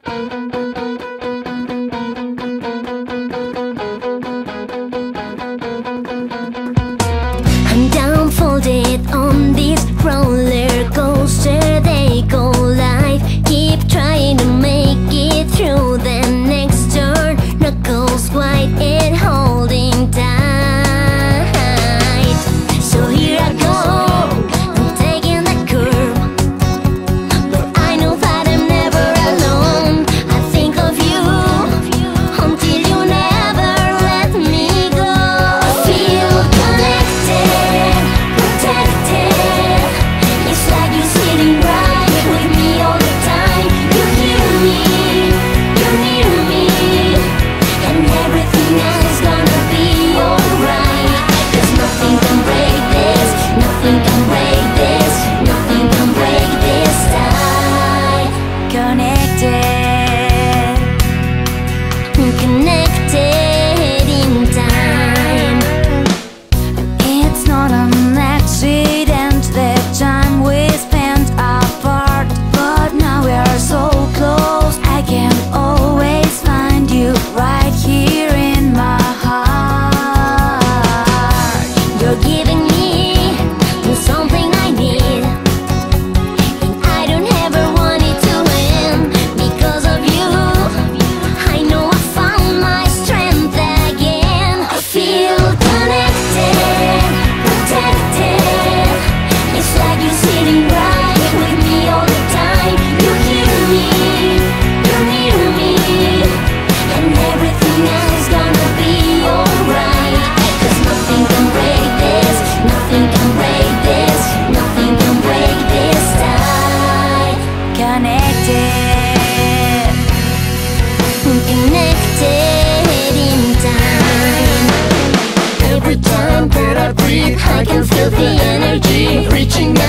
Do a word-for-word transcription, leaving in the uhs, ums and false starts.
I'm downfolded on this roller coaster. They go live, keep trying to make it through the next turn. Knuckles white and holding tight. So here I go, I'm taking the curve, but I know that I'm never alone. I think of you until you never let me go. I feel connected, protected. It's like you're sitting right with me all the time. You hear me, you're near me, and everything is gonna be alright. 'Cause nothing can break this, nothing can break this, nothing can break this tie. Connected, connected in time. It's not an accident that time we spent apart, but now we are so close. I can always find you right here in my heart. You're giving me something I need, and I don't ever want it to end. Because of you, I know I found my strength again. I feel connected, protected. It's like you're sitting right with me all the time. You hear me, you're near me, and everything is gonna be alright. 'Cause nothing can break this, nothing can break this, nothing can break this tie. Connected, Connected in time. Every time that I breathe, I can feel the energy reaching